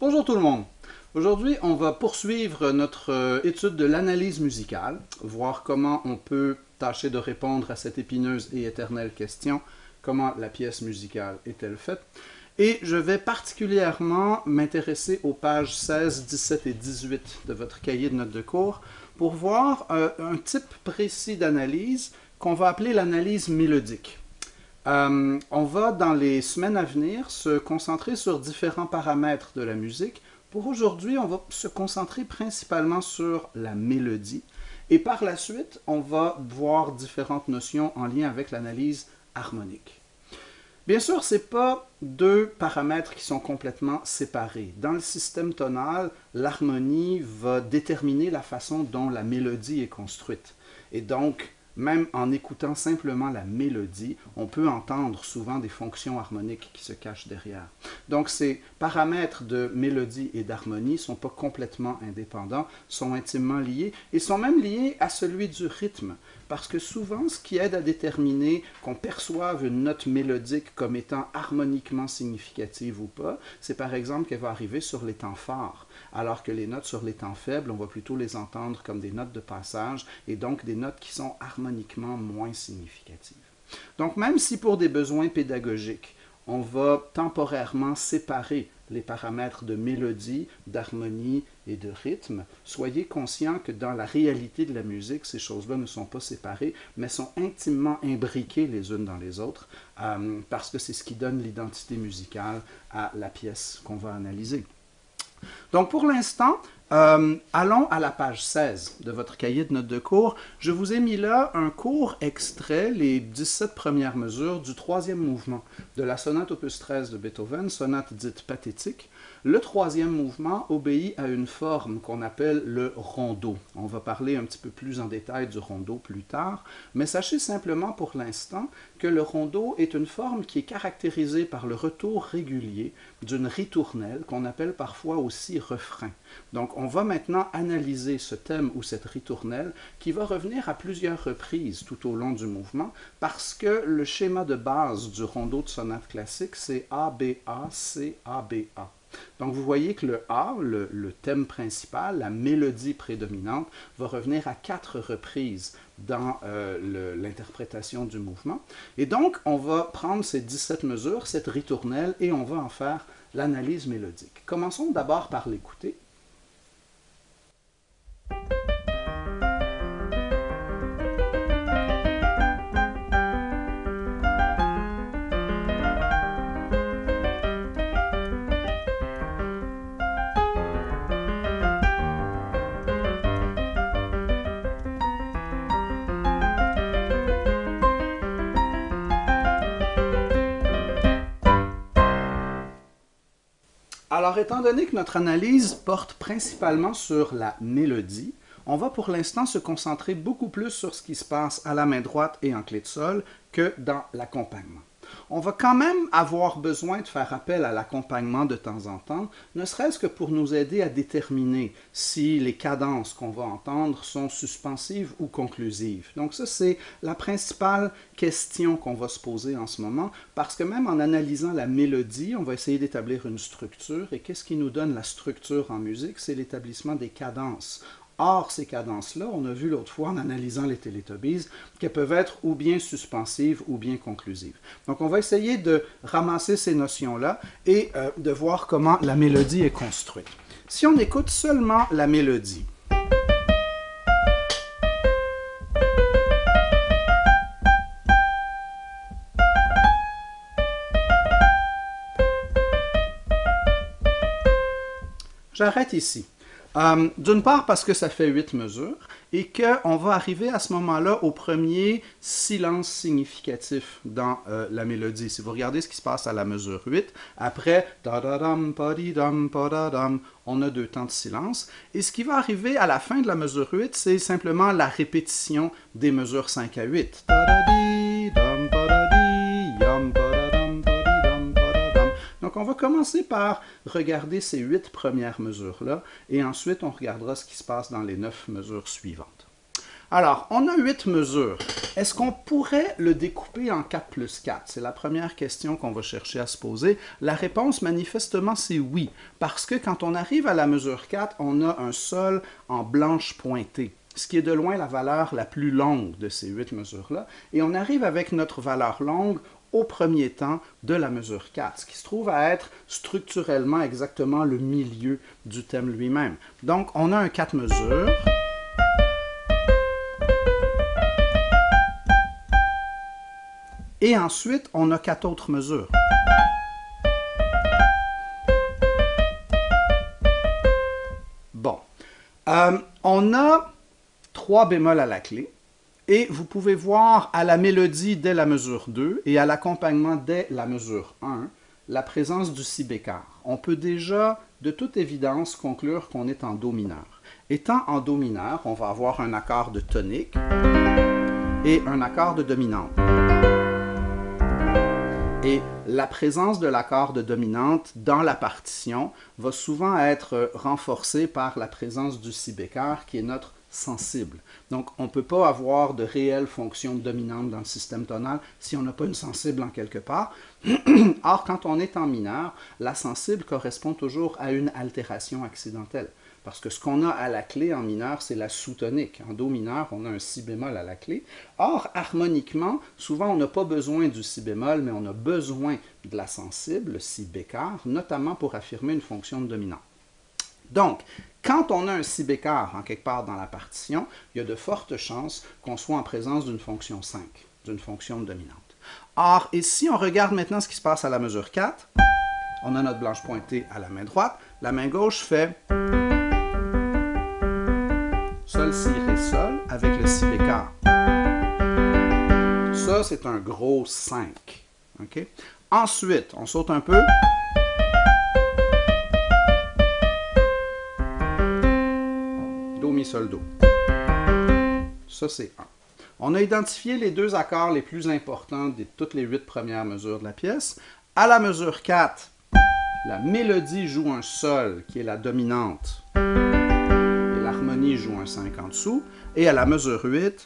Bonjour tout le monde. Aujourd'hui, on va poursuivre notre étude de l'analyse musicale, voir comment on peut tâcher de répondre à cette épineuse et éternelle question, comment la pièce musicale est-elle faite? Et je vais particulièrement m'intéresser aux pages 16, 17 et 18 de votre cahier de notes de cours pour voir un type précis d'analyse qu'on va appeler l'analyse mélodique. On va, dans les semaines à venir, se concentrer sur différents paramètres de la musique. Pour aujourd'hui, on va se concentrer principalement sur la mélodie. Et par la suite, on va voir différentes notions en lien avec l'analyse harmonique. Bien sûr, ce n'est pas deux paramètres qui sont complètement séparés. Dans le système tonal, l'harmonie va déterminer la façon dont la mélodie est construite. Et donc, même en écoutant simplement la mélodie, on peut entendre souvent des fonctions harmoniques qui se cachent derrière. Donc ces paramètres de mélodie et d'harmonie ne sont pas complètement indépendants, sont intimement liés et sont même liés à celui du rythme. Parce que souvent, ce qui aide à déterminer qu'on perçoive une note mélodique comme étant harmoniquement significative ou pas, c'est par exemple qu'elle va arriver sur les temps forts, alors que les notes sur les temps faibles, on va plutôt les entendre comme des notes de passage et donc des notes qui sont harmoniquement moins significatives. Donc même si pour des besoins pédagogiques, on va temporairement séparer les paramètres de mélodie, d'harmonie et de rythme, soyez conscients que dans la réalité de la musique, ces choses-là ne sont pas séparées, mais sont intimement imbriquées les unes dans les autres, parce que c'est ce qui donne l'identité musicale à la pièce qu'on va analyser. Donc pour l'instant, allons à la page 16 de votre cahier de notes de cours. Je vous ai mis là un court extrait, les 17 premières mesures du troisième mouvement de la sonate opus 13 de Beethoven, sonate dite pathétique. Le troisième mouvement obéit à une forme qu'on appelle le rondo. On va parler un petit peu plus en détail du rondo plus tard, mais sachez simplement pour l'instant que le rondo est une forme qui est caractérisée par le retour régulier d'une ritournelle qu'on appelle parfois aussi refrain. Donc on va maintenant analyser ce thème ou cette ritournelle qui va revenir à plusieurs reprises tout au long du mouvement parce que le schéma de base du rondo de sonate classique c'est A, B, A, C, A, B, A. Donc vous voyez que le A, le thème principal, la mélodie prédominante, va revenir à 4 reprises dans l'interprétation du mouvement. Et donc on va prendre ces 17 mesures, cette ritournelle, et on va en faire l'analyse mélodique. Commençons d'abord par l'écouter. Alors, étant donné que notre analyse porte principalement sur la mélodie, on va pour l'instant se concentrer beaucoup plus sur ce qui se passe à la main droite et en clé de sol que dans l'accompagnement. On va quand même avoir besoin de faire appel à l'accompagnement de temps en temps, ne serait-ce que pour nous aider à déterminer si les cadences qu'on va entendre sont suspensives ou conclusives. Donc ça, c'est la principale question qu'on va se poser en ce moment, parce que même en analysant la mélodie, on va essayer d'établir une structure, et qu'est-ce qui nous donne la structure en musique? C'est l'établissement des cadences. Or, ces cadences-là, on a vu l'autre fois en analysant les Teletubbies, qu'elles peuvent être ou bien suspensives ou bien conclusives. Donc, on va essayer de ramasser ces notions-là et de voir comment la mélodie est construite. Si on écoute seulement la mélodie, j'arrête ici. D'une part parce que ça fait 8 mesures et qu'on va arriver à ce moment-là au premier silence significatif dans la mélodie. Si vous regardez ce qui se passe à la mesure 8, après on a 2 temps de silence. Et ce qui va arriver à la fin de la mesure 8, c'est simplement la répétition des mesures 5 à 8. Donc, on va commencer par regarder ces 8 premières mesures-là, et ensuite, on regardera ce qui se passe dans les 9 mesures suivantes. Alors, on a 8 mesures. Est-ce qu'on pourrait le découper en 4 plus 4? C'est la première question qu'on va chercher à se poser. La réponse, manifestement, c'est oui. Parce que quand on arrive à la mesure 4, on a un sol en blanche pointée, ce qui est de loin la valeur la plus longue de ces 8 mesures-là. Et on arrive avec notre valeur longue au premier temps de la mesure 4, ce qui se trouve à être structurellement exactement le milieu du thème lui-même. Donc, on a un 4 mesures. Et ensuite, on a 4 autres mesures. Bon. On a 3 bémols à la clé. Et vous pouvez voir à la mélodie dès la mesure 2 et à l'accompagnement dès la mesure 1, la présence du si bécard. On peut déjà, de toute évidence, conclure qu'on est en Do mineur. Étant en Do mineur, on va avoir un accord de tonique et un accord de dominante. Et la présence de l'accord de dominante dans la partition va souvent être renforcée par la présence du si bécard qui est notre sensible. Donc, on ne peut pas avoir de réelle fonction dominante dans le système tonal si on n'a pas une sensible en quelque part. Or, quand on est en mineur, la sensible correspond toujours à une altération accidentelle. Parce que ce qu'on a à la clé en mineur, c'est la sous-tonique. En Do mineur, on a un si bémol à la clé. Or, harmoniquement, souvent, on n'a pas besoin du si bémol, mais on a besoin de la sensible, le si bécard, notamment pour affirmer une fonction de dominante. Donc, quand on a un si bécard en quelque part dans la partition, il y a de fortes chances qu'on soit en présence d'une fonction 5, d'une fonction dominante. Or, et si on regarde maintenant ce qui se passe à la mesure 4, on a notre blanche pointée à la main droite, la main gauche fait Sol, Si, Ré, Sol avec le si bécard. Ça, c'est un gros 5. Okay? Ensuite, on saute un peu. Do, Mi, Sol, Do. Ça, c'est 1. On a identifié les 2 accords les plus importants de toutes les 8 premières mesures de la pièce. À la mesure 4, la mélodie joue un Sol, qui est la dominante, et l'harmonie joue un 5 en dessous. Et à la mesure 8,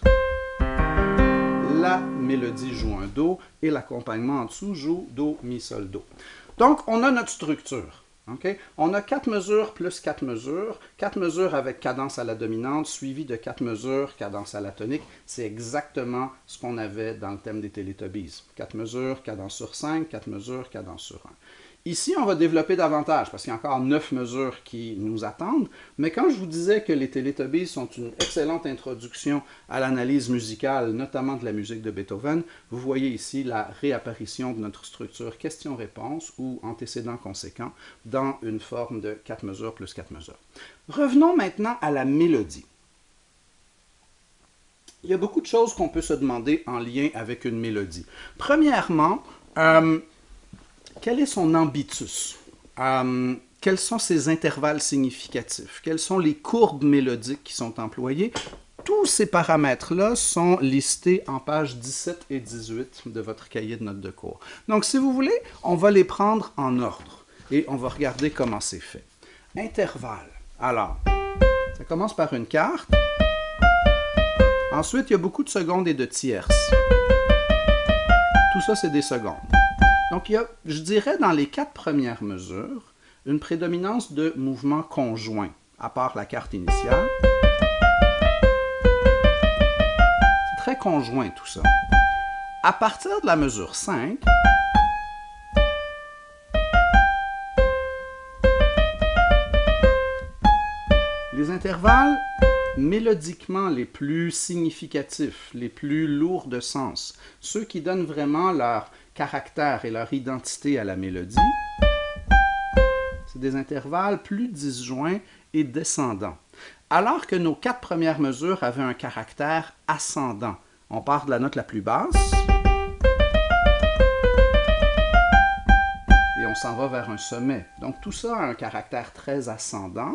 la mélodie joue un Do, et l'accompagnement en dessous joue Do, Mi, Sol, Do. Donc, on a notre structure. Okay? On a 4 mesures plus 4 mesures. 4 mesures avec cadence à la dominante, suivi de 4 mesures, cadence à la tonique. C'est exactement ce qu'on avait dans le thème des Teletubbies. 4 mesures, cadence sur 5, 4 mesures, cadence sur 1. Ici, on va développer davantage, parce qu'il y a encore 9 mesures qui nous attendent. Mais quand je vous disais que les Teletubbies sont une excellente introduction à l'analyse musicale, notamment de la musique de Beethoven, vous voyez ici la réapparition de notre structure question-réponse ou antécédent conséquent dans une forme de 4 mesures plus 4 mesures. Revenons maintenant à la mélodie. Il y a beaucoup de choses qu'on peut se demander en lien avec une mélodie. Premièrement, quel est son ambitus? Quels sont ses intervalles significatifs? Quelles sont les courbes mélodiques qui sont employées? Tous ces paramètres-là sont listés en pages 17 et 18 de votre cahier de notes de cours. Donc, si vous voulez, on va les prendre en ordre et on va regarder comment c'est fait. Intervalle. Alors, ça commence par une quarte. Ensuite, il y a beaucoup de secondes et de tierces. Tout ça, c'est des secondes. Donc, il y a, je dirais, dans les 4 premières mesures, une prédominance de mouvements conjoints, à part la carte initiale. C'est très conjoint tout ça. À partir de la mesure 5, les intervalles mélodiquement les plus significatifs, les plus lourds de sens, ceux qui donnent vraiment leur caractère et leur identité à la mélodie, c'est des intervalles plus disjoints et descendants. Alors que nos 4 premières mesures avaient un caractère ascendant. On part de la note la plus basse et on s'en va vers un sommet. Donc tout ça a un caractère très ascendant.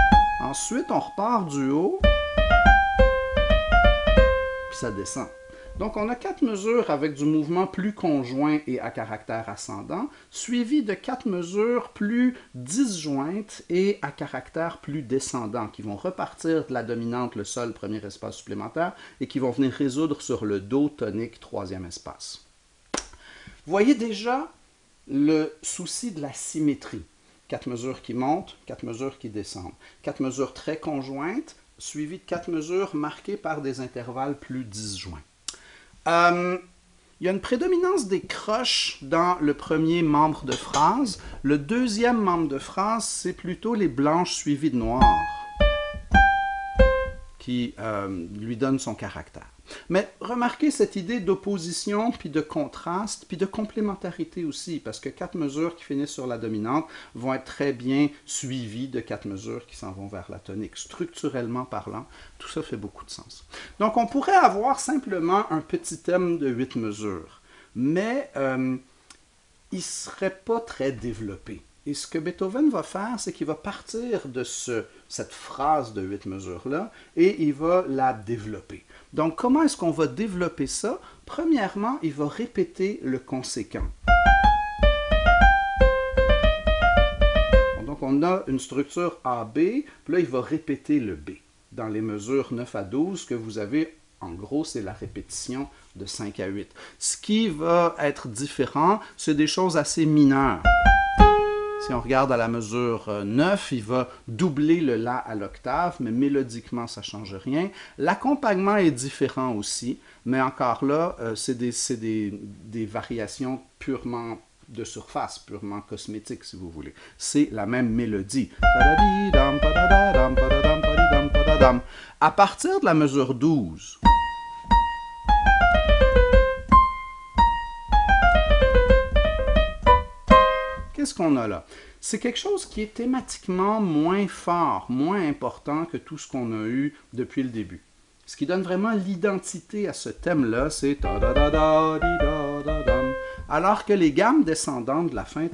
Ensuite, on repart du haut, puis ça descend. Donc, on a 4 mesures avec du mouvement plus conjoint et à caractère ascendant, suivi de 4 mesures plus disjointes et à caractère plus descendant, qui vont repartir de la dominante, le sol, premier espace supplémentaire, et qui vont venir résoudre sur le do tonique, troisième espace. Vous voyez déjà le souci de la symétrie. 4 mesures qui montent, 4 mesures qui descendent. 4 mesures très conjointes, suivies de 4 mesures marquées par des intervalles plus disjoints. Il y a une prédominance des croches dans le premier membre de phrase. Le deuxième membre de phrase, c'est plutôt les blanches suivies de noires qui lui donnent son caractère. Mais remarquez cette idée d'opposition, puis de contraste, puis de complémentarité aussi, parce que 4 mesures qui finissent sur la dominante vont être très bien suivies de 4 mesures qui s'en vont vers la tonique. Structurellement parlant, tout ça fait beaucoup de sens. Donc, on pourrait avoir simplement un petit thème de 8 mesures, mais il ne serait pas très développé. Et ce que Beethoven va faire, c'est qu'il va partir de cette phrase de 8 mesures-là et il va la développer. Donc, comment est-ce qu'on va développer ça? Premièrement, il va répéter le conséquent. Donc, on a une structure AB, puis là, il va répéter le B. Dans les mesures 9 à 12 que vous avez, en gros, c'est la répétition de 5 à 8. Ce qui va être différent, c'est des choses assez mineures. Si on regarde à la mesure 9, il va doubler le La à l'octave, mais mélodiquement, ça ne change rien. L'accompagnement est différent aussi, mais encore là, c'est des variations purement de surface, purement cosmétiques, si vous voulez. C'est la même mélodie. À partir de la mesure 12, qu'est-ce qu'on a là? C'est quelque chose qui est thématiquement moins fort, moins important que tout ce qu'on a eu depuis le début. Ce qui donne vraiment l'identité à ce thème-là, c'est alors que les gammes descendantes de la fin,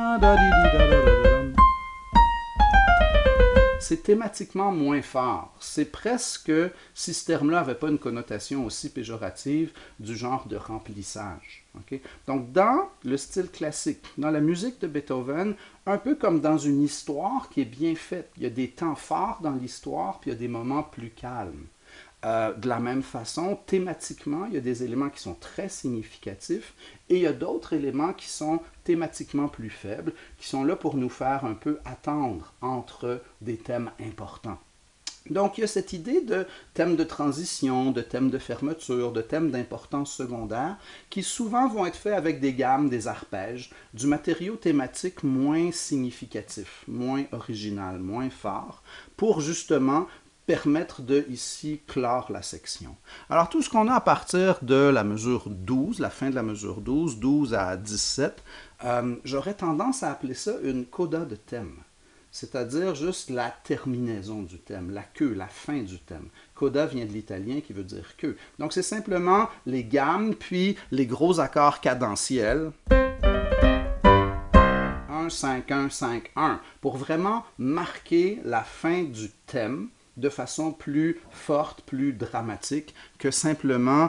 c'est thématiquement moins fort. C'est presque, si ce terme-là n'avait pas une connotation aussi péjorative, du genre de remplissage. Okay? Donc, dans le style classique, dans la musique de Beethoven, un peu comme dans une histoire qui est bien faite, il y a des temps forts dans l'histoire, puis il y a des moments plus calmes. De la même façon, thématiquement, il y a des éléments qui sont très significatifs et il y a d'autres éléments qui sont thématiquement plus faibles, qui sont là pour nous faire un peu attendre entre des thèmes importants. Donc, il y a cette idée de thèmes de transition, de thèmes de fermeture, de thèmes d'importance secondaire, qui souvent vont être faits avec des gammes, des arpèges, du matériau thématique moins significatif, moins original, moins fort, pour justement permettre de, ici, clore la section. Alors, tout ce qu'on a à partir de la mesure 12, la fin de la mesure 12, 12 à 17, j'aurais tendance à appeler ça une coda de thème. C'est-à-dire juste la terminaison du thème, la queue, la fin du thème. Coda vient de l'italien qui veut dire queue. Donc, c'est simplement les gammes, puis les gros accords cadentiels. 1, 5, 1, 5, 1, pour vraiment marquer la fin du thème de façon plus forte, plus dramatique que simplement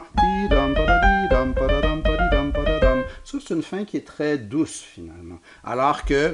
ça, c'est une fin qui est très douce finalement, alors que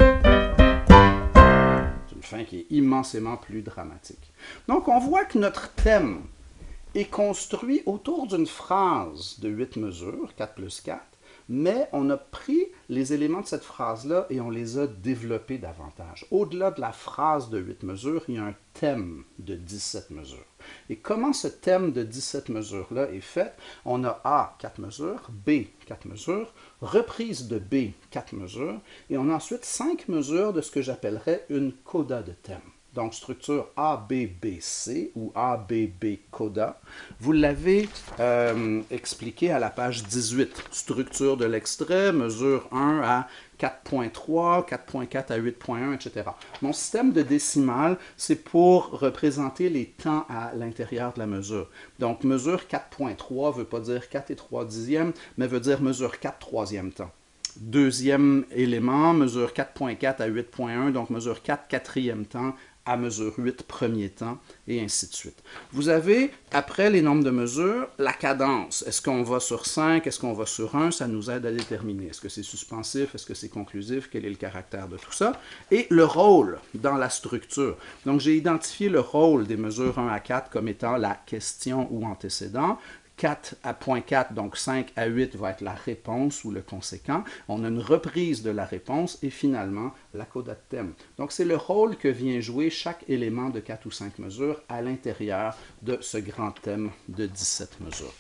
c'est une fin qui est immensément plus dramatique. Donc on voit que notre thème est construit autour d'une phrase de 8 mesures, 4 plus 4, mais on a pris les éléments de cette phrase-là et on les a développés davantage. Au-delà de la phrase de 8 mesures, il y a un thème de 17 mesures. Et comment ce thème de 17 mesures-là est fait? On a A, 4 mesures, B, 4 mesures, reprise de B, 4 mesures, et on a ensuite 5 mesures de ce que j'appellerais une coda de thème. Donc, structure ABBC ou ABB coda. Vous l'avez expliqué à la page 18. Structure de l'extrait, mesure 1 à 4.3, 4.4 à 8.1, etc. Mon système de décimales, c'est pour représenter les temps à l'intérieur de la mesure. Donc, mesure 4.3 ne veut pas dire 4 et 3 dixièmes, mais veut dire mesure 4 troisième temps. Deuxième élément, mesure 4.4 à 8.1, donc mesure 4 quatrième temps à mesure 8, premier temps, et ainsi de suite. Vous avez, après les nombres de mesure, la cadence. Est-ce qu'on va sur 5, est-ce qu'on va sur 1? Ça nous aide à déterminer. Est-ce que c'est suspensif, est-ce que c'est conclusif, quel est le caractère de tout ça? Et le rôle dans la structure. Donc, j'ai identifié le rôle des mesures 1 à 4 comme étant la question ou antécédent. 4 à point 4, donc 5 à 8 va être la réponse ou le conséquent. On a une reprise de la réponse et finalement la coda de thème. Donc c'est le rôle que vient jouer chaque élément de 4 ou 5 mesures à l'intérieur de ce grand thème de 17 mesures.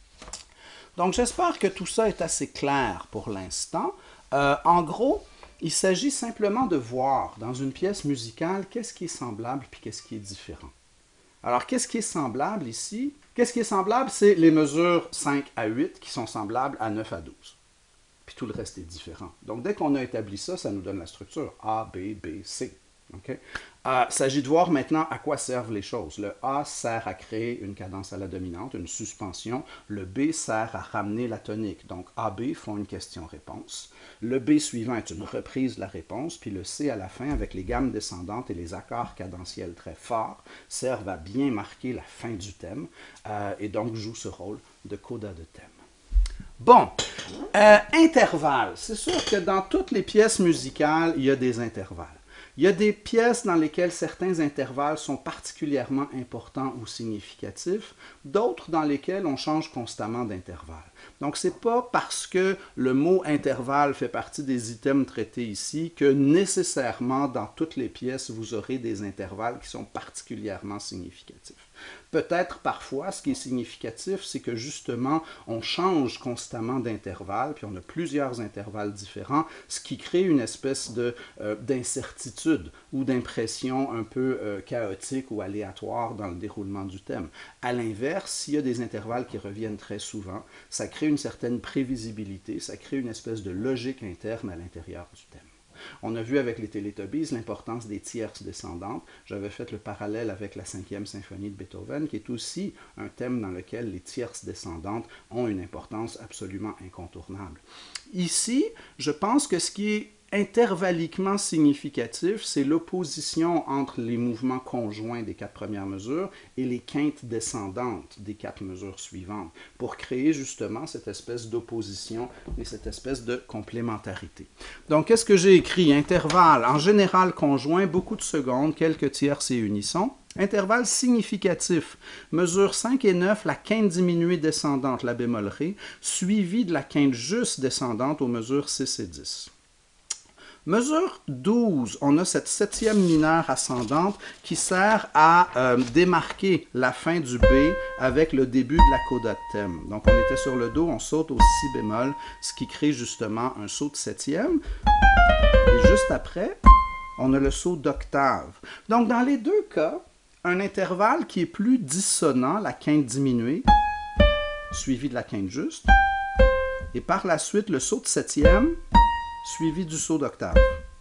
Donc j'espère que tout ça est assez clair pour l'instant. En gros, il s'agit simplement de voir dans une pièce musicale qu'est-ce qui est semblable puis qu'est-ce qui est différent. Alors, qu'est-ce qui est semblable ici? Qu'est-ce qui est semblable? C'est les mesures 5 à 8 qui sont semblables à 9 à 12. Puis tout le reste est différent. Donc, dès qu'on a établi ça, ça nous donne la structure A, B, B, C. Okay? Il s'agit de voir maintenant à quoi servent les choses. Le A sert à créer une cadence à la dominante, une suspension. Le B sert à ramener la tonique. Donc, A, B font une question-réponse. Le B suivant est une reprise de la réponse. Puis le C à la fin, avec les gammes descendantes et les accords cadentiels très forts, servent à bien marquer la fin du thème et donc jouent ce rôle de coda de thème. Bon, intervalles. C'est sûr que dans toutes les pièces musicales, il y a des intervalles. Il y a des pièces dans lesquelles certains intervalles sont particulièrement importants ou significatifs, d'autres dans lesquelles on change constamment d'intervalle. Donc, ce n'est pas parce que le mot intervalle fait partie des items traités ici que nécessairement dans toutes les pièces, vous aurez des intervalles qui sont particulièrement significatifs. Peut-être parfois, ce qui est significatif, c'est que justement, on change constamment d'intervalle, puis on a plusieurs intervalles différents, ce qui crée une espèce d'incertitude ou d'impression un peu chaotique ou aléatoire dans le déroulement du thème. À l'inverse, s'il y a des intervalles qui reviennent très souvent, ça crée une certaine prévisibilité, ça crée une espèce de logique interne à l'intérieur du thème. On a vu avec les Teletubbies l'importance des tierces descendantes. J'avais fait le parallèle avec la 5e symphonie de Beethoven, qui est aussi un thème dans lequel les tierces descendantes ont une importance absolument incontournable. Ici, je pense que ce qui est intervalliquement significatif, c'est l'opposition entre les mouvements conjoints des 4 premières mesures et les quintes descendantes des 4 mesures suivantes, pour créer justement cette espèce d'opposition et cette espèce de complémentarité. Donc, qu'est-ce que j'ai écrit? Intervalle, en général conjoint, beaucoup de secondes, quelques tierces et unissons. Intervalle significatif, mesure 5 et 9, la quinte diminuée descendante, la bémol ré, suivie de la quinte juste descendante aux mesures 6 et 10. Mesure 12, on a cette 7e mineure ascendante qui sert à démarquer la fin du B avec le début de la coda de thème. Donc on était sur le Do, on saute au Si bémol, ce qui crée justement un saut de 7e. Et juste après, on a le saut d'octave. Donc dans les deux cas, un intervalle qui est plus dissonant, la quinte diminuée, suivi de la quinte juste, et par la suite le saut de 7e, suivi du saut d'octave.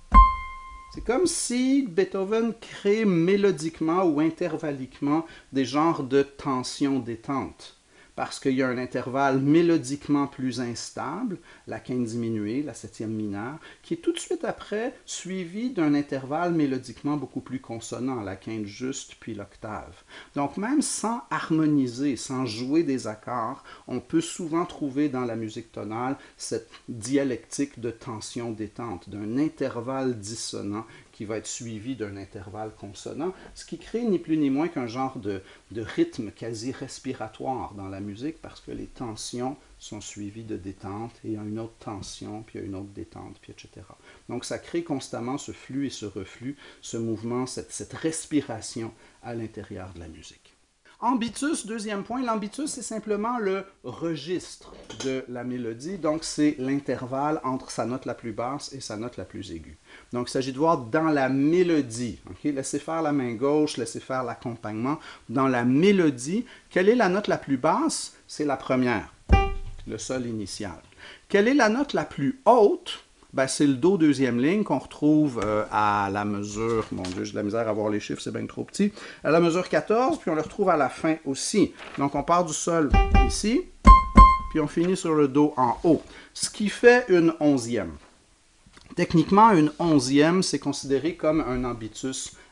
C'est comme si Beethoven crée mélodiquement ou intervalliquement des genres de tension-détente, parce qu'il y a un intervalle mélodiquement plus instable, la quinte diminuée, la 7e mineure, qui est tout de suite après suivi d'un intervalle mélodiquement beaucoup plus consonant, la quinte juste puis l'octave. Donc même sans harmoniser, sans jouer des accords, on peut souvent trouver dans la musique tonale cette dialectique de tension-détente, d'un intervalle dissonant qui va être suivi d'un intervalle consonant, ce qui crée ni plus ni moins qu'un genre de rythme quasi respiratoire dans la musique, parce que les tensions sont suivies de détente, et il y a une autre tension, puis il y a une autre détente, puis etc. Donc ça crée constamment ce flux et ce reflux, ce mouvement, cette respiration à l'intérieur de la musique. Ambitus, deuxième point, l'ambitus, c'est simplement le registre de la mélodie, donc c'est l'intervalle entre sa note la plus basse et sa note la plus aiguë. Donc il s'agit de voir dans la mélodie, okay? Laissez faire la main gauche, laissez faire l'accompagnement, dans la mélodie, quelle est la note la plus basse? C'est la première, le sol initial. Quelle est la note la plus haute? Ben, c'est le Do deuxième ligne qu'on retrouve à la mesure, mon Dieu, j'ai de la misère à voir les chiffres, c'est bien trop petit, à la mesure 14, puis on le retrouve à la fin aussi. Donc on part du sol ici, puis on finit sur le Do en haut, ce qui fait une 11e. Techniquement, une 11e, c'est considéré comme un ambitus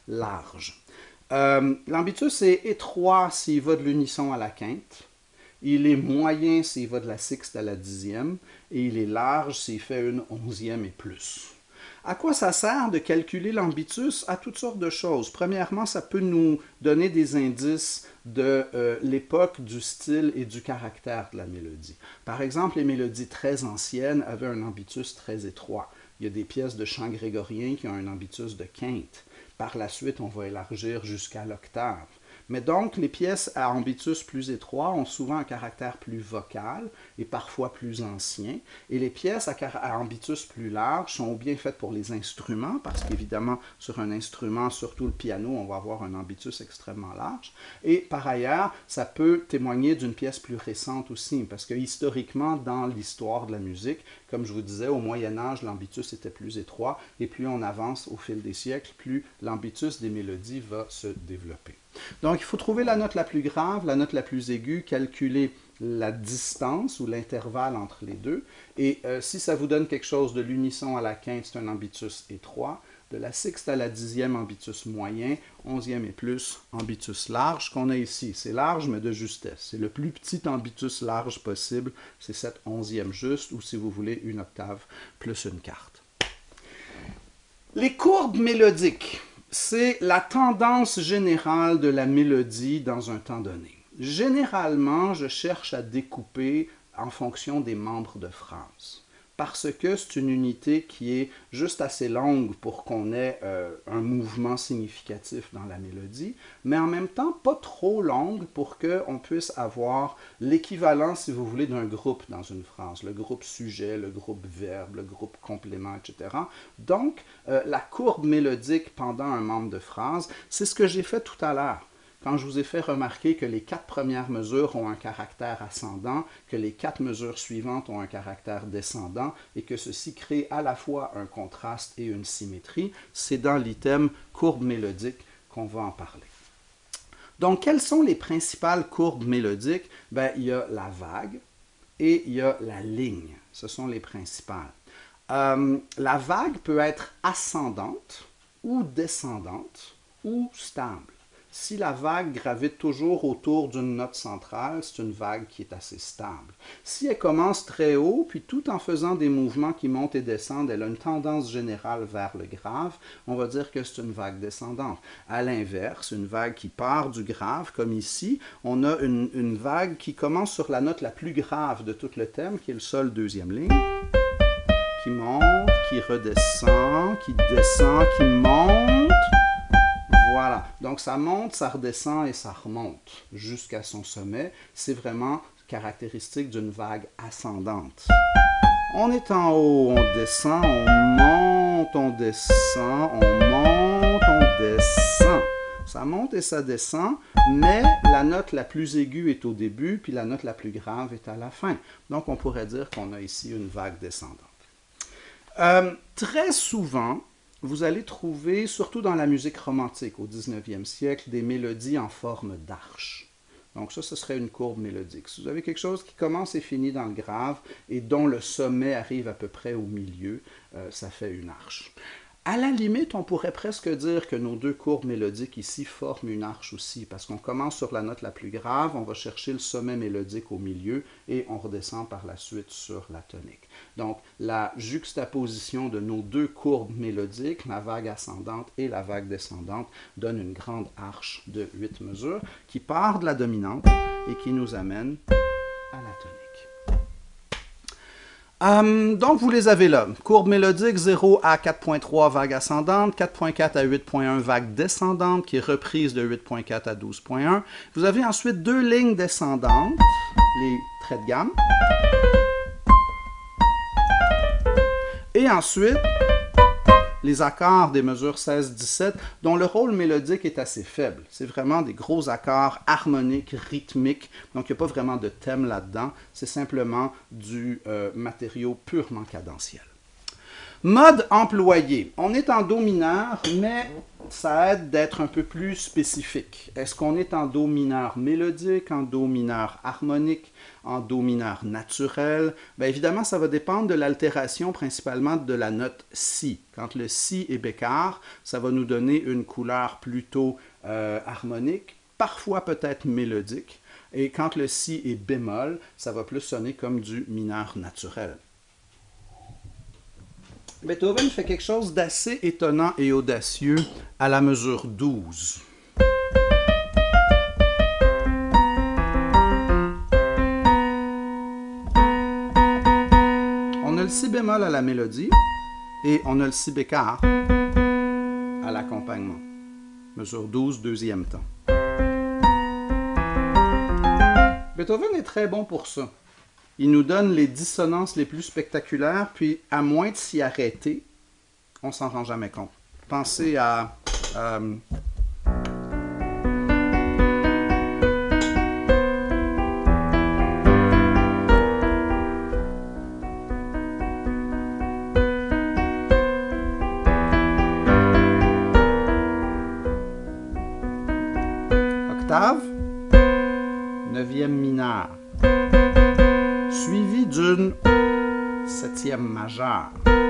large. L'ambitus est étroit s'il va de l'unisson à la quinte. Il est moyen s'il va de la sixte à la dixième. Et il est large s'il fait une onzième et plus. À quoi ça sert de calculer l'ambitus? À toutes sortes de choses. Premièrement, ça peut nous donner des indices de l'époque, du style et du caractère de la mélodie. Par exemple, les mélodies très anciennes avaient un ambitus très étroit. Il y a des pièces de chant grégorien qui ont un ambitus de quinte. Par la suite, on va élargir jusqu'à l'octave. Mais donc, les pièces à ambitus plus étroit ont souvent un caractère plus vocal et parfois plus ancien. Et les pièces à ambitus plus large sont bien faites pour les instruments, parce qu'évidemment, sur un instrument, surtout le piano, on va avoir un ambitus extrêmement large. Et par ailleurs, ça peut témoigner d'une pièce plus récente aussi, parce que historiquement, dans l'histoire de la musique, comme je vous disais, au Moyen Âge, l'ambitus était plus étroit, et plus on avance au fil des siècles, plus l'ambitus des mélodies va se développer. Donc, il faut trouver la note la plus grave, la note la plus aiguë, calculer la distance ou l'intervalle entre les deux. Et si ça vous donne quelque chose de l'unisson à la quinte, c'est un ambitus étroit. De la sixte à la dixième, ambitus moyen. Onzième et plus, ambitus large, qu'on a ici. C'est large, mais de justesse. C'est le plus petit ambitus large possible. C'est cette onzième juste, ou si vous voulez, une octave plus une quarte. Les courbes mélodiques. C'est la tendance générale de la mélodie dans un temps donné. Généralement, je cherche à découper en fonction des membres de phrase, parce que c'est une unité qui est juste assez longue pour qu'on ait un mouvement significatif dans la mélodie, mais en même temps pas trop longue pour qu'on puisse avoir l'équivalent, si vous voulez, d'un groupe dans une phrase, le groupe sujet, le groupe verbe, le groupe complément, etc. Donc, la courbe mélodique pendant un membre de phrase, c'est ce que j'ai fait tout à l'heure. Quand je vous ai fait remarquer que les 4 premières mesures ont un caractère ascendant, que les 4 mesures suivantes ont un caractère descendant et que ceci crée à la fois un contraste et une symétrie, c'est dans l'item courbe mélodique qu'on va en parler. Donc, quelles sont les principales courbes mélodiques? Ben, il y a la vague et il y a la ligne. Ce sont les principales. La vague peut être ascendante ou descendante ou stable. Si la vague gravite toujours autour d'une note centrale, c'est une vague qui est assez stable. Si elle commence très haut, puis tout en faisant des mouvements qui montent et descendent, elle a une tendance générale vers le grave, on va dire que c'est une vague descendante. À l'inverse, une vague qui part du grave, comme ici, on a une vague qui commence sur la note la plus grave de tout le thème, qui est le sol deuxième ligne, qui monte, qui redescend, qui descend, qui monte. Voilà, donc ça monte, ça redescend et ça remonte jusqu'à son sommet. C'est vraiment caractéristique d'une vague ascendante. On est en haut, on descend, on monte, on descend, on monte, on descend. Ça monte et ça descend, mais la note la plus aiguë est au début, puis la note la plus grave est à la fin. Donc on pourrait dire qu'on a ici une vague descendante. Très souvent, vous allez trouver, surtout dans la musique romantique au 19e siècle, des mélodies en forme d'arche. Donc ça, ce serait une courbe mélodique. Si vous avez quelque chose qui commence et finit dans le grave et dont le sommet arrive à peu près au milieu, ça fait une arche. À la limite, on pourrait presque dire que nos deux courbes mélodiques ici forment une arche aussi, parce qu'on commence sur la note la plus grave, on va chercher le sommet mélodique au milieu et on redescend par la suite sur la tonique. Donc, la juxtaposition de nos deux courbes mélodiques, la vague ascendante et la vague descendante, donne une grande arche de 8 mesures qui part de la dominante et qui nous amène à la tonique. Donc, vous les avez là. Courbe mélodique 0 à 4.3, vague ascendante, 4.4 à 8.1, vague descendante, qui est reprise de 8.4 à 12.1. Vous avez ensuite deux lignes descendantes, les traits de gamme. Et ensuite, les accords des mesures 16-17, dont le rôle mélodique est assez faible. C'est vraiment des gros accords harmoniques, rythmiques, donc il n'y a pas vraiment de thème là-dedans, c'est simplement du matériau purement cadentiel. Mode employé. On est en do mineur, mais ça aide d'être un peu plus spécifique. Est-ce qu'on est en do mineur mélodique, en do mineur harmonique, en do mineur naturel? Bien évidemment, ça va dépendre de l'altération principalement de la note si. Quand le si est bécard, ça va nous donner une couleur plutôt harmonique, parfois peut-être mélodique. Et quand le si est bémol, ça va plus sonner comme du mineur naturel. Beethoven fait quelque chose d'assez étonnant et audacieux à la mesure 12. On a le si bémol à la mélodie et on a le si bécard à l'accompagnement. Mesure 12, deuxième temps. Beethoven est très bon pour ça. Il nous donne les dissonances les plus spectaculaires, puis à moins de s'y arrêter, on s'en rend jamais compte. Pensez à... octave, neuvième mineur, suivi d'une septième majeure.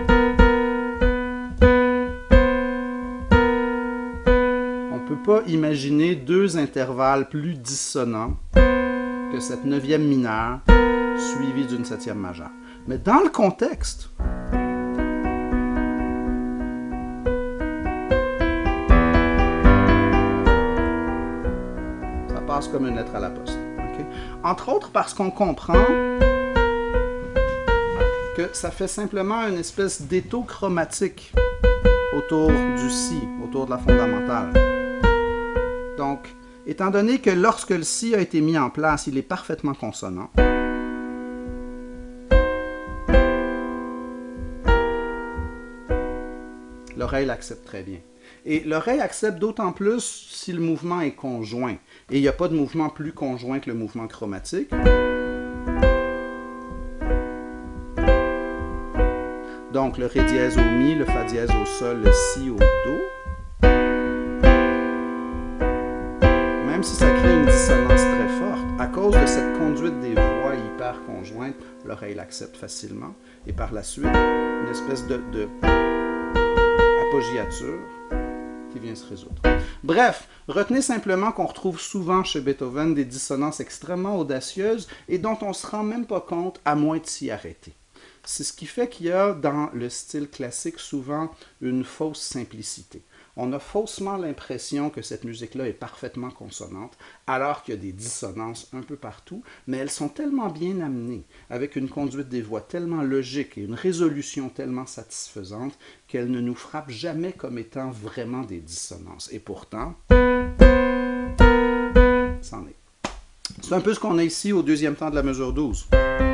On ne peut pas imaginer deux intervalles plus dissonants que cette neuvième mineure suivie d'une septième majeure. Mais dans le contexte, ça passe comme une lettre à la poste. Okay? Entre autres parce qu'on comprend que ça fait simplement une espèce d'étau chromatique autour du si, autour de la fondamentale. Donc, étant donné que lorsque le si a été mis en place, il est parfaitement consonant, l'oreille l'accepte très bien. Et l'oreille accepte d'autant plus si le mouvement est conjoint. Et il n'y a pas de mouvement plus conjoint que le mouvement chromatique. Donc, le ré dièse au mi, le fa dièse au sol, le si au do. Même si ça crée une dissonance très forte, à cause de cette conduite des voix hyper conjointes, l'oreille l'accepte facilement. Et par la suite, une espèce de appoggiature qui vient se résoudre. Bref, retenez simplement qu'on retrouve souvent chez Beethoven des dissonances extrêmement audacieuses et dont on ne se rend même pas compte à moins de s'y arrêter. C'est ce qui fait qu'il y a dans le style classique souvent une fausse simplicité. On a faussement l'impression que cette musique-là est parfaitement consonante, alors qu'il y a des dissonances un peu partout, mais elles sont tellement bien amenées, avec une conduite des voix tellement logique et une résolution tellement satisfaisante, qu'elles ne nous frappent jamais comme étant vraiment des dissonances. Et pourtant, c'en est. C'est un peu ce qu'on a ici au deuxième temps de la mesure 12.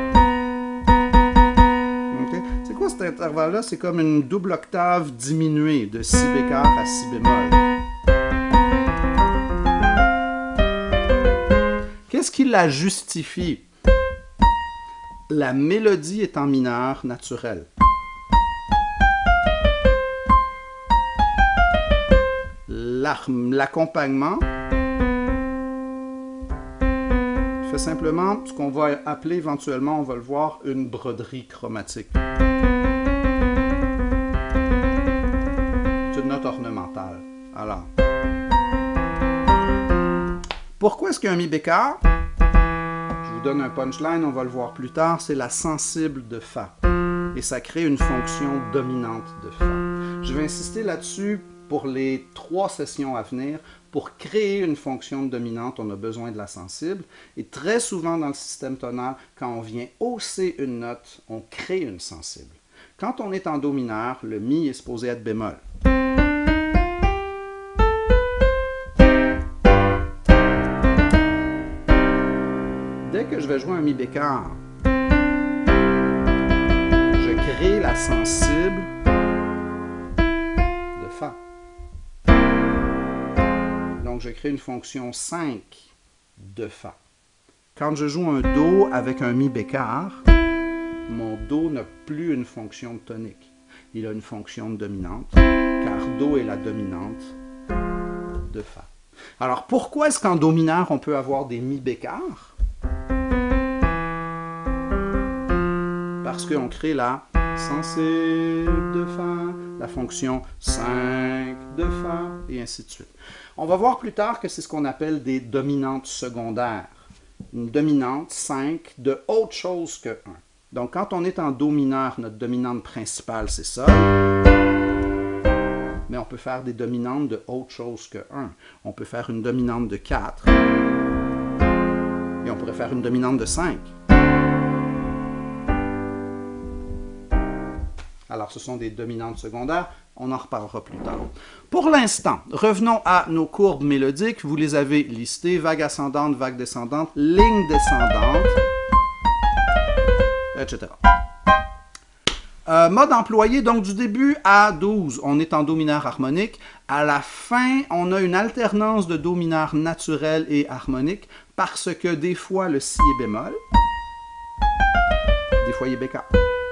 C'est quoi cet intervalle-là? C'est comme une double octave diminuée de si bécard à si bémol. Qu'est-ce qui la justifie? La mélodie est en mineur naturel. L'accompagnement fait simplement ce qu'on va appeler éventuellement, on va le voir, une broderie chromatique. C'est une note ornementale. Alors, pourquoi est-ce qu'il y a un mi bécard? Je vous donne un punchline, on va le voir plus tard, c'est la sensible de Fa. Et ça crée une fonction dominante de Fa. Je vais insister là-dessus pour les 3 sessions à venir. Pour créer une fonction dominante, on a besoin de la sensible. Et très souvent dans le système tonal, quand on vient hausser une note, on crée une sensible. Quand on est en do mineur, le mi est supposé être bémol. Dès que je vais jouer un mi bécard, je crée la sensible de Fa. Donc, je crée une fonction 5 de Fa. Quand je joue un Do avec un Mi bécard, mon Do n'a plus une fonction de tonique. Il a une fonction de dominante, car Do est la dominante de Fa. Alors, pourquoi est-ce qu'en Do mineur, on peut avoir des mi bécards? Parce qu'on crée la sensible de Fa, la fonction 5 de Fa, et ainsi de suite. On va voir plus tard que c'est ce qu'on appelle des dominantes secondaires. Une dominante 5 de autre chose que 1. Donc, quand on est en Do mineur, notre dominante principale, c'est Sol. Mais on peut faire des dominantes de autre chose que 1. On peut faire une dominante de 4. Et on pourrait faire une dominante de 5. Alors, ce sont des dominantes secondaires. On en reparlera plus tard. Pour l'instant, revenons à nos courbes mélodiques. Vous les avez listées. Vague ascendante, vague descendante, ligne descendante, etc. Mode employé, donc du début à 12, on est en Do mineur harmonique. À la fin, on a une alternance de Do mineur naturel et harmonique parce que des fois, le Si est bémol, des fois, il est béca.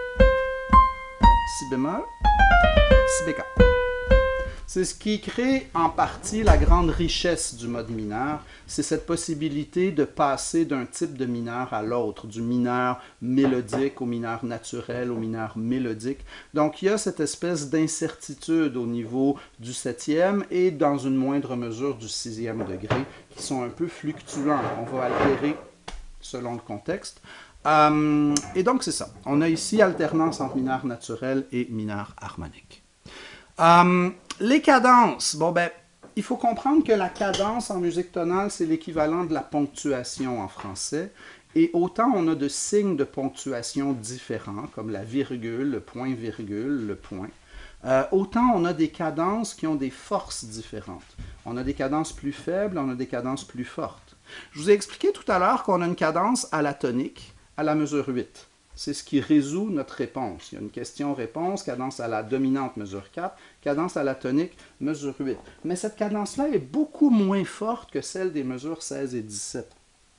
Si bémol, Si béca. C'est ce qui crée en partie la grande richesse du mode mineur. C'est cette possibilité de passer d'un type de mineur à l'autre, du mineur mélodique au mineur naturel, au mineur mélodique. Donc, il y a cette espèce d'incertitude au niveau du 7e et dans une moindre mesure du 6e degré, qui sont un peu fluctuants. On va altérer selon le contexte. Et donc, c'est ça. On a ici alternance entre mineur naturel et mineur harmonique. Les cadences, bon ben, il faut comprendre que la cadence en musique tonale, c'est l'équivalent de la ponctuation en français. Et autant on a de signes de ponctuation différents, comme la virgule, le point-virgule, le point, autant on a des cadences qui ont des forces différentes. On a des cadences plus faibles, on a des cadences plus fortes. Je vous ai expliqué tout à l'heure qu'on a une cadence à la tonique, à la mesure 8. C'est ce qui résout notre réponse. Il y a une question-réponse, cadence à la dominante, mesure 4, cadence à la tonique, mesure 8. Mais cette cadence-là est beaucoup moins forte que celle des mesures 16 et 17.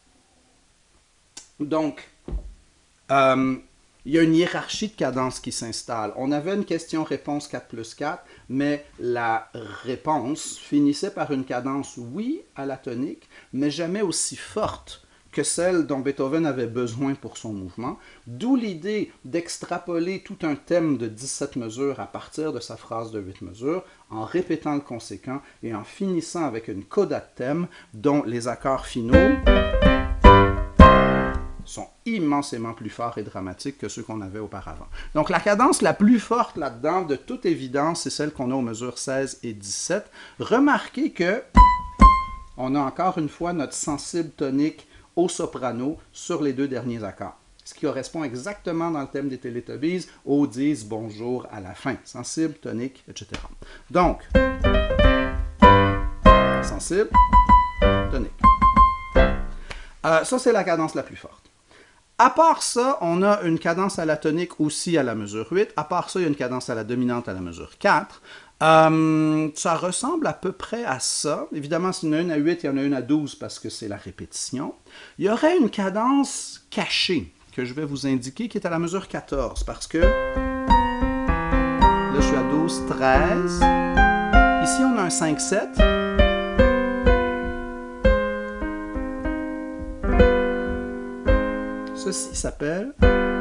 Donc, il y a une hiérarchie de cadence qui s'installe. On avait une question-réponse 4 plus 4, mais la réponse finissait par une cadence, oui, à la tonique, mais jamais aussi forte que celle dont Beethoven avait besoin pour son mouvement, d'où l'idée d'extrapoler tout un thème de 17 mesures à partir de sa phrase de 8 mesures, en répétant le conséquent et en finissant avec une coda de thème dont les accords finaux sont immensément plus forts et dramatiques que ceux qu'on avait auparavant. Donc la cadence la plus forte là-dedans, de toute évidence, c'est celle qu'on a aux mesures 16 et 17. Remarquez que on a encore une fois notre sensible tonique au soprano sur les deux derniers accords. Ce qui correspond exactement dans le thème des Teletubbies au disent bonjour à la fin. Sensible, tonique, etc. Donc, sensible, tonique. Ça, c'est la cadence la plus forte. À part ça, on a une cadence à la tonique aussi à la mesure 8. À part ça, il y a une cadence à la dominante à la mesure 4. Ça ressemble à peu près à ça. Évidemment, s'il y en a une à 8, il y en a une à 12 parce que c'est la répétition. Il y aurait une cadence cachée que je vais vous indiquer qui est à la mesure 14 parce que là, je suis à 12, 13. Ici, on a un 5-7. Ceci s'appelle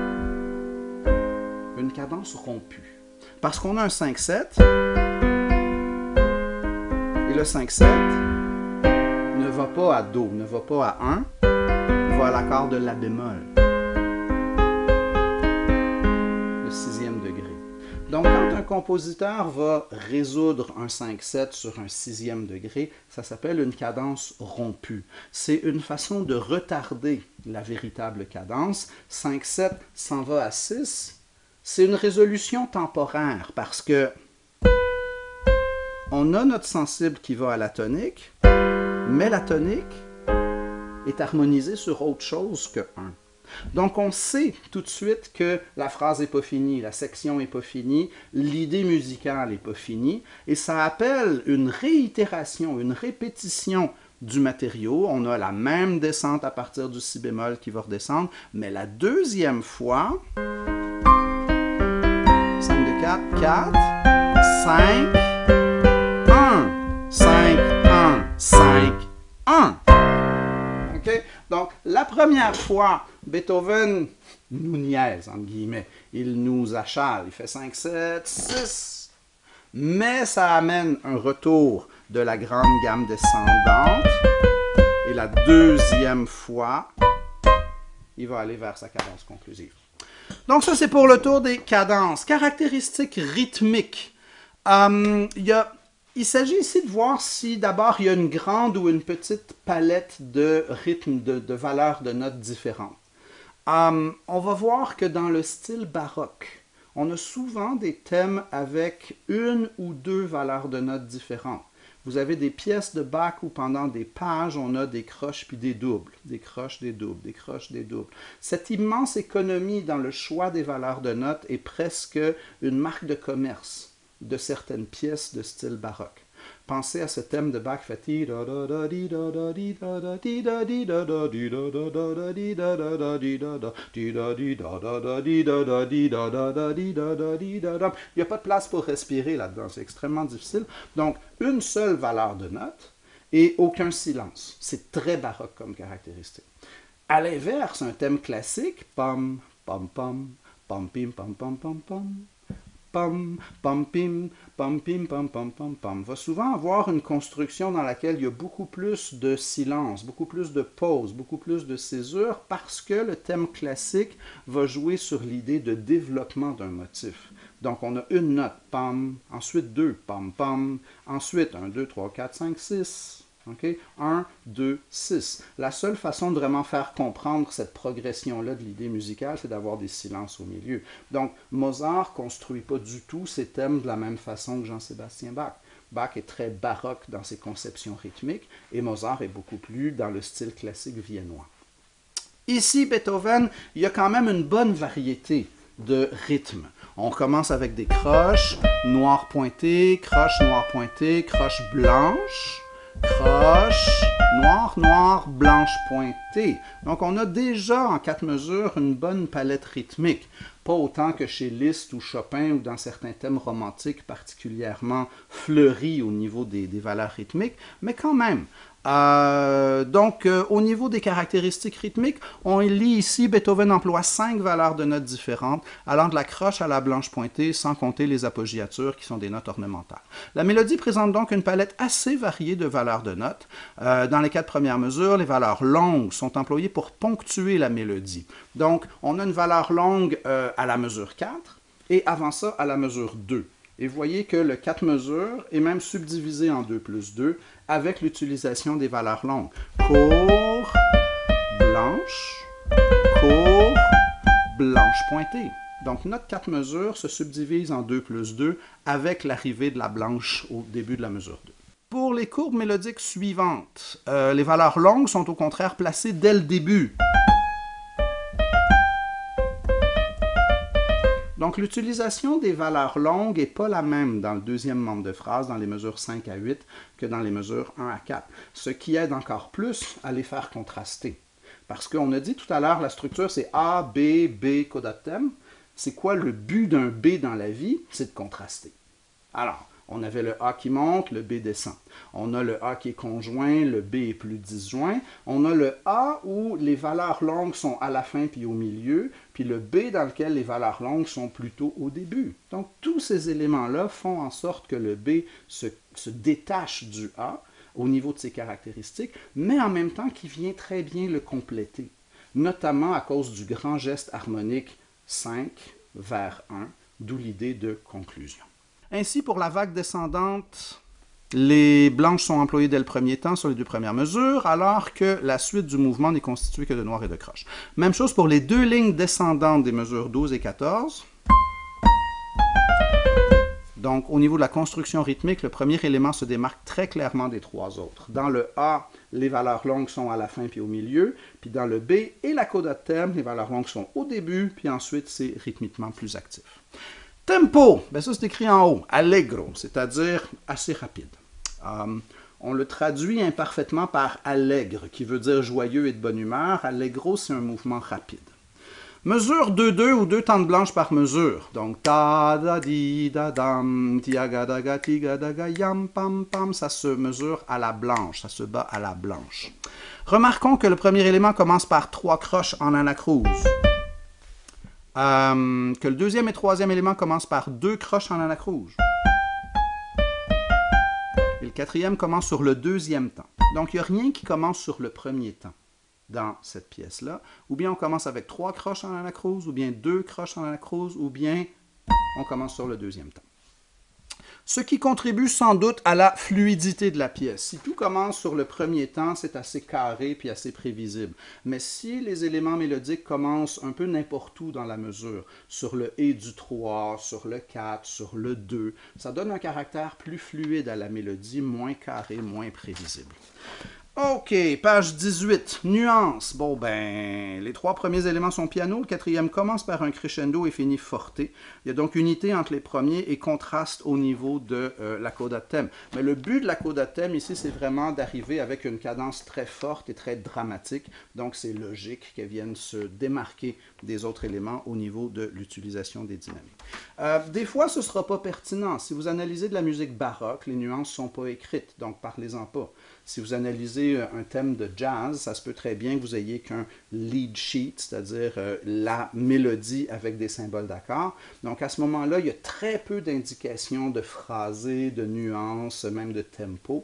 une cadence rompue. Parce qu'on a un 5-7, et le 5-7 ne va pas à Do, ne va pas à 1, il va à l'accord de La bémol, le 6e degré. Donc, quand un compositeur va résoudre un 5-7 sur un 6e degré, ça s'appelle une cadence rompue. C'est une façon de retarder la véritable cadence. 5-7 s'en va à 6. C'est une résolution temporaire parce que on a notre sensible qui va à la tonique, mais la tonique est harmonisée sur autre chose que 1. Donc on sait tout de suite que la phrase n'est pas finie, la section n'est pas finie, l'idée musicale n'est pas finie, et ça appelle une réitération, une répétition du matériau. On a la même descente à partir du si bémol qui va redescendre, mais la deuxième fois, 5 de 4, 4, 5, 1, 5, 1. première fois, Beethoven nous niaise, entre guillemets. Il nous achale. Il fait 5, 7, 6. Mais ça amène un retour de la grande gamme descendante. Et la deuxième fois, il va aller vers sa cadence conclusive. Donc ça, c'est pour le tour des cadences. Caractéristiques rythmiques. Il s'agit ici de voir si d'abord il y a une grande ou une petite palette de rythmes, de valeurs de notes différentes. On va voir que dans le style baroque, on a souvent des thèmes avec une ou deux valeurs de notes différentes. Vous avez des pièces de Bach où pendant des pages, on a des croches puis des doubles, des croches, des doubles, des croches, des doubles. Cette immense économie dans le choix des valeurs de notes est presque une marque de commerce de certaines pièces de style baroque. Pensez à ce thème de Bach fait il n'y a pas de place pour respirer là-dedans, c'est extrêmement difficile. Donc, une seule valeur de note et aucun silence. C'est très baroque comme caractéristique. À l'inverse, un thème classique, pom, pom, pom, pom, pim, pom, pom, pom, pom, pom, pom, pim, pom, pim, pom, pom, pom, pom, va souvent avoir une construction dans laquelle il y a beaucoup plus de silence, beaucoup plus de pause, beaucoup plus de césure, parce que le thème classique va jouer sur l'idée de développement d'un motif. Donc, on a une note, pom, ensuite deux, pom, pom, ensuite 1, 2, 3, 4, 5, 6. Okay? 1, 2, 6. La seule façon de vraiment faire comprendre cette progression-là de l'idée musicale, c'est d'avoir des silences au milieu. Donc, Mozart ne construit pas du tout ses thèmes de la même façon que Jean-Sébastien Bach. Bach est très baroque dans ses conceptions rythmiques et Mozart est beaucoup plus dans le style classique viennois. Ici, Beethoven, il y a quand même une bonne variété de rythmes. On commence avec des croches noires pointées, croches noires pointées, croches blanches, croche, noir, noir, blanche pointée. Donc, on a déjà en 4 mesures une bonne palette rythmique. Pas autant que chez Liszt ou Chopin ou dans certains thèmes romantiques particulièrement fleuris au niveau des valeurs rythmiques, mais quand même. Au niveau des caractéristiques rythmiques, on lit ici, Beethoven emploie 5 valeurs de notes différentes, allant de la croche à la blanche pointée, sans compter les appoggiatures qui sont des notes ornementales. La mélodie présente donc une palette assez variée de valeurs de notes. Dans les 4 premières mesures, les valeurs longues sont employées pour ponctuer la mélodie. Donc, on a une valeur longue à la mesure 4 et avant ça à la mesure 2. Et vous voyez que le 4 mesures est même subdivisé en 2 plus 2 avec l'utilisation des valeurs longues. Court, blanche, court, blanche pointée. Donc notre 4 mesures se subdivise en 2 plus 2 avec l'arrivée de la blanche au début de la mesure 2. Pour les courbes mélodiques suivantes, les valeurs longues sont au contraire placées dès le début. Donc, l'utilisation des valeurs longues n'est pas la même dans le deuxième membre de phrase, dans les mesures 5 à 8, que dans les mesures 1 à 4, ce qui aide encore plus à les faire contraster. Parce qu'on a dit tout à l'heure, la structure, c'est A, B, B, coda de thème. C'est quoi le but d'un B dans la vie? C'est de contraster. Alors, on avait le A qui monte, le B descend. On a le A qui est conjoint, le B est plus disjoint. On a le A où les valeurs longues sont à la fin puis au milieu, puis le B dans lequel les valeurs longues sont plutôt au début. Donc, tous ces éléments-là font en sorte que le B se détache du A au niveau de ses caractéristiques, mais en même temps qu'il vient très bien le compléter, notamment à cause du grand geste harmonique 5 vers 1, d'où l'idée de conclusion. Ainsi, pour la vague descendante, les blanches sont employées dès le premier temps sur les 2 premières mesures, alors que la suite du mouvement n'est constituée que de noir et de croche. Même chose pour les 2 lignes descendantes des mesures 12 et 14. Donc, au niveau de la construction rythmique, le premier élément se démarque très clairement des 3 autres. Dans le A, les valeurs longues sont à la fin puis au milieu, puis dans le B et la coda de thème, les valeurs longues sont au début, puis ensuite c'est rythmiquement plus actif. Tempo, ben ça c'est écrit en haut, allegro, c'est-à-dire assez rapide. On le traduit imparfaitement par allègre, qui veut dire joyeux et de bonne humeur. Allegro, c'est un mouvement rapide. Mesure 2-2 ou 2 temps de blanche par mesure. Donc, ta da di da dam, tiagadaga tigadaga yam pam pam, ça se mesure à la blanche, ça se bat à la blanche. Remarquons que le premier élément commence par 3 croches en anacrouse. Que le deuxième et troisième élément commencent par 2 croches en anacrouse. Et le quatrième commence sur le deuxième temps. Donc, il n'y a rien qui commence sur le premier temps dans cette pièce-là. Ou bien on commence avec 3 croches en anacrouse, ou bien 2 croches en anacrouse, ou bien on commence sur le deuxième temps. Ce qui contribue sans doute à la fluidité de la pièce. Si tout commence sur le premier temps, c'est assez carré puis assez prévisible. Mais si les éléments mélodiques commencent un peu n'importe où dans la mesure, sur le et du 3, sur le 4, sur le 2, ça donne un caractère plus fluide à la mélodie, moins carré, moins prévisible. OK, page 18, nuance. Bon, ben, les 3 premiers éléments sont piano, le quatrième commence par un crescendo et finit forte. Il y a donc unité entre les premiers et contraste au niveau de la coda de thème. Mais le but de la coda de thème ici, c'est vraiment d'arriver avec une cadence très forte et très dramatique. Donc, c'est logique qu'elle vienne se démarquer des autres éléments au niveau de l'utilisation des dynamiques. Des fois, ce ne sera pas pertinent. Si vous analysez de la musique baroque, les nuances ne sont pas écrites, donc parlez-en pas. Si vous analysez un thème de jazz, ça se peut très bien que vous ayez qu'un lead sheet, c'est-à-dire la mélodie avec des symboles d'accord. Donc à ce moment-là, il y a très peu d'indications de phrasé, de nuances, même de tempo.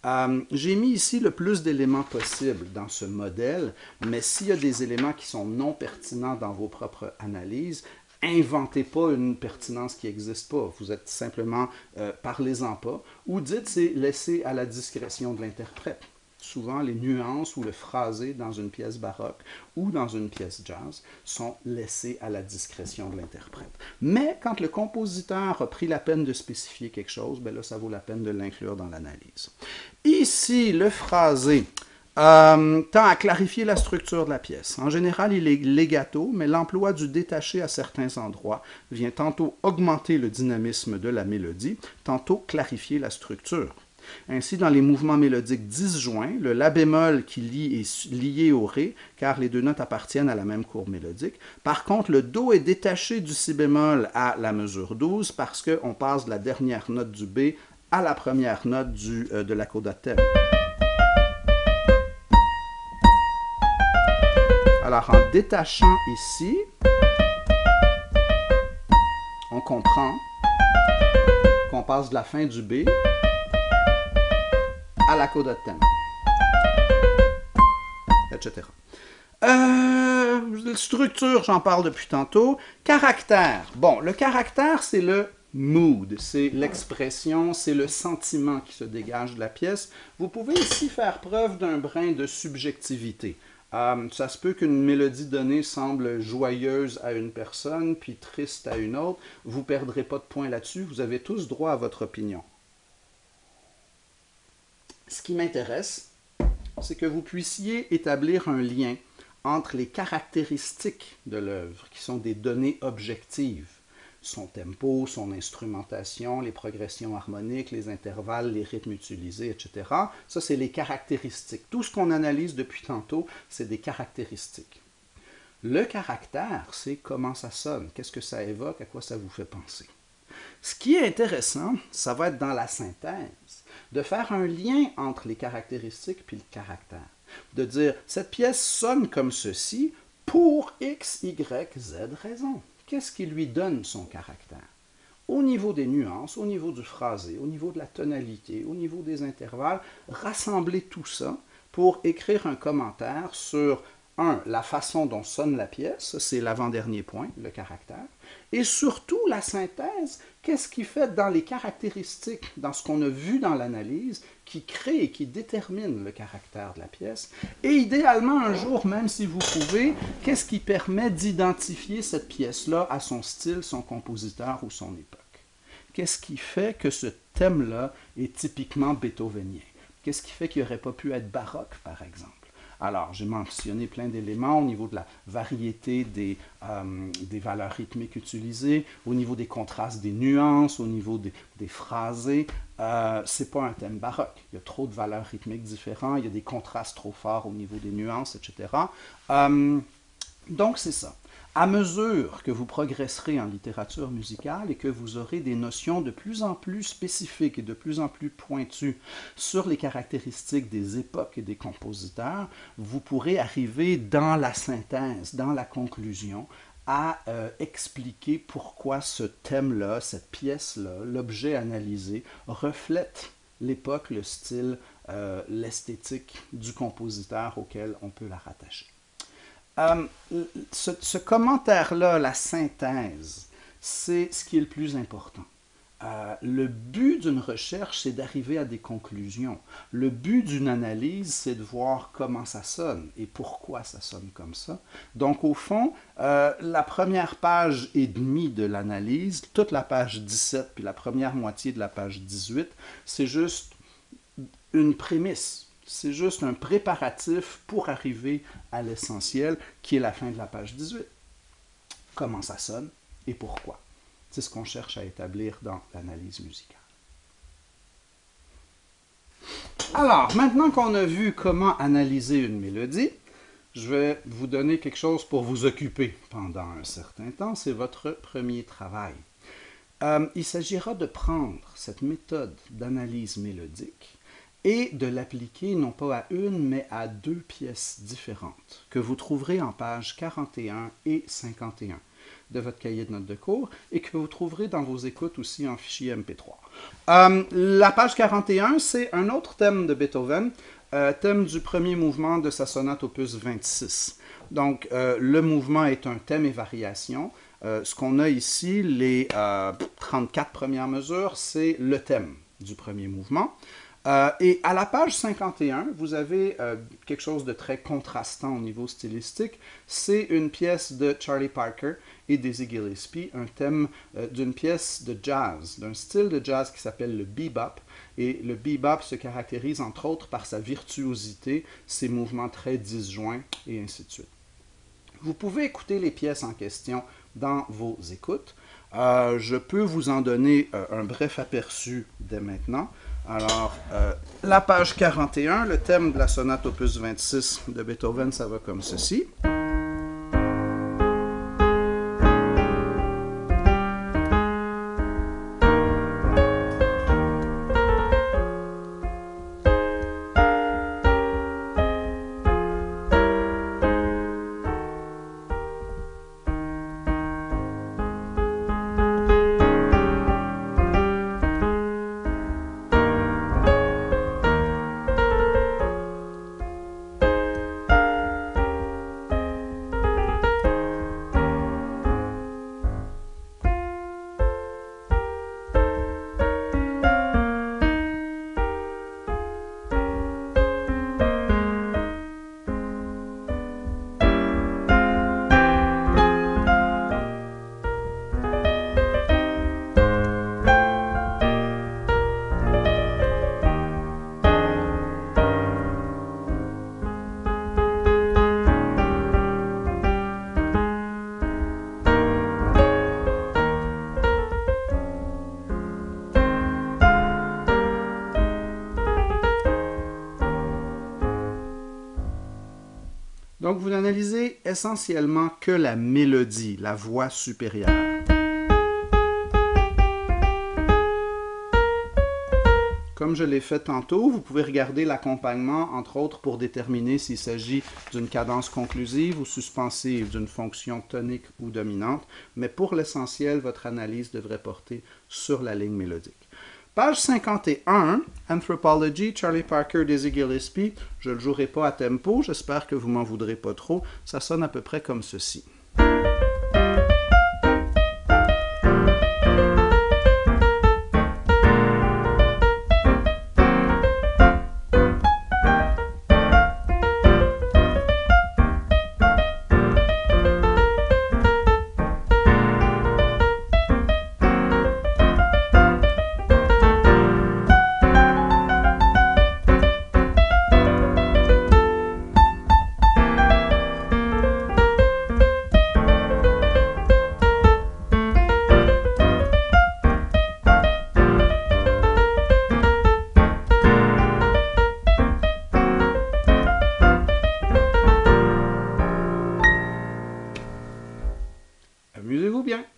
J'ai mis ici le plus d'éléments possible dans ce modèle, mais s'il y a des éléments qui sont non pertinents dans vos propres analyses, inventez pas une pertinence qui n'existe pas. Vous êtes simplement, parlez-en pas. Ou dites, c'est laissé à la discrétion de l'interprète. Souvent, les nuances ou le phrasé dans une pièce baroque ou dans une pièce jazz sont laissés à la discrétion de l'interprète. Mais quand le compositeur a pris la peine de spécifier quelque chose, ben là, ça vaut la peine de l'inclure dans l'analyse. Ici, le phrasé tend à clarifier la structure de la pièce. En général, il est legato, mais l'emploi du détaché à certains endroits vient tantôt augmenter le dynamisme de la mélodie, tantôt clarifier la structure. Ainsi, dans les mouvements mélodiques disjoints, le la bémol qui est lié au ré, car les deux notes appartiennent à la même courbe mélodique. Par contre, le do est détaché du si bémol à la mesure 12 parce qu'on passe de la dernière note du B à la première note de la coda de thème. Alors, en détachant ici, on comprend qu'on passe de la fin du B à la coda de thème, etc. Structure, j'en parle depuis tantôt. Caractère. Bon, le caractère, c'est le mood, c'est l'expression, c'est le sentiment qui se dégage de la pièce. Vous pouvez ici faire preuve d'un brin de subjectivité. Ça se peut qu'une mélodie donnée semble joyeuse à une personne, puis triste à une autre. Vous ne perdrez pas de points là-dessus. Vous avez tous droit à votre opinion. Ce qui m'intéresse, c'est que vous puissiez établir un lien entre les caractéristiques de l'œuvre, qui sont des données objectives. Son tempo, son instrumentation, les progressions harmoniques, les intervalles, les rythmes utilisés, etc. Ça, c'est les caractéristiques. Tout ce qu'on analyse depuis tantôt, c'est des caractéristiques. Le caractère, c'est comment ça sonne, qu'est-ce que ça évoque, à quoi ça vous fait penser. Ce qui est intéressant, ça va être dans la synthèse, de faire un lien entre les caractéristiques puis le caractère. De dire, cette pièce sonne comme ceci pour X, Y, Z raison. Qu'est-ce qui lui donne son caractère? Au niveau des nuances, au niveau du phrasé, au niveau de la tonalité, au niveau des intervalles, rassembler tout ça pour écrire un commentaire sur, la façon dont sonne la pièce, c'est l'avant-dernier point, le caractère, et surtout la synthèse, qu'est-ce qui fait dans les caractéristiques, dans ce qu'on a vu dans l'analyse, qui crée et qui détermine le caractère de la pièce, et idéalement un jour, même si vous pouvez, qu'est-ce qui permet d'identifier cette pièce-là à son style, son compositeur ou son époque. Qu'est-ce qui fait que ce thème-là est typiquement beethovenien? Qu'est-ce qui fait qu'il n'aurait pas pu être baroque, par exemple? Alors, j'ai mentionné plein d'éléments au niveau de la variété des valeurs rythmiques utilisées, au niveau des contrastes, des nuances, au niveau des phrasés. C'est pas un thème baroque. Il y a trop de valeurs rythmiques différentes, il y a des contrastes trop forts au niveau des nuances, etc. Donc, c'est ça. À mesure que vous progresserez en littérature musicale et que vous aurez des notions de plus en plus spécifiques et de plus en plus pointues sur les caractéristiques des époques et des compositeurs, vous pourrez arriver dans la synthèse, dans la conclusion, à expliquer pourquoi ce thème-là, cette pièce-là, l'objet analysé, reflète l'époque, le style, l'esthétique du compositeur auquel on peut la rattacher. Ce commentaire-là, la synthèse, c'est ce qui est le plus important. Le but d'une recherche, c'est d'arriver à des conclusions. Le but d'une analyse, c'est de voir comment ça sonne et pourquoi ça sonne comme ça. Donc, au fond, la première page et demie de l'analyse, toute la page 17 puis la première moitié de la page 18, c'est juste une prémisse. C'est juste un préparatif pour arriver à l'essentiel, qui est la fin de la page 18. Comment ça sonne et pourquoi. C'est ce qu'on cherche à établir dans l'analyse musicale. Alors, maintenant qu'on a vu comment analyser une mélodie, je vais vous donner quelque chose pour vous occuper pendant un certain temps. C'est votre premier travail. Il s'agira de prendre cette méthode d'analyse mélodique et de l'appliquer non pas à une, mais à deux pièces différentes que vous trouverez en pages 41 et 51 de votre cahier de notes de cours et que vous trouverez dans vos écoutes aussi en fichier MP3. La page 41, c'est un autre thème de Beethoven, thème du premier mouvement de sa sonate opus 26. Donc, le mouvement est un thème et variation. Ce qu'on a ici, les 34 premières mesures, c'est le thème du premier mouvement. Et à la page 51, vous avez quelque chose de très contrastant au niveau stylistique. C'est une pièce de Charlie Parker et Dizzy Gillespie, un thème d'une pièce de jazz, d'un style de jazz qui s'appelle le bebop. Et le bebop se caractérise entre autres par sa virtuosité, ses mouvements très disjoints et ainsi de suite. Vous pouvez écouter les pièces en question dans vos écoutes. Je peux vous en donner un bref aperçu dès maintenant. Alors, la page 41, le thème de la sonate opus 26 de Beethoven, ça va comme ceci. Donc, vous n'analysez essentiellement que la mélodie, la voix supérieure. Comme je l'ai fait tantôt, vous pouvez regarder l'accompagnement, entre autres, pour déterminer s'il s'agit d'une cadence conclusive ou suspensive, d'une fonction tonique ou dominante, mais pour l'essentiel, votre analyse devrait porter sur la ligne mélodique. Page 51, Anthropology, Charlie Parker, Dizzy Gillespie. Je ne le jouerai pas à tempo, j'espère que vous m'en voudrez pas trop. Ça sonne à peu près comme ceci. Amusez-vous bien!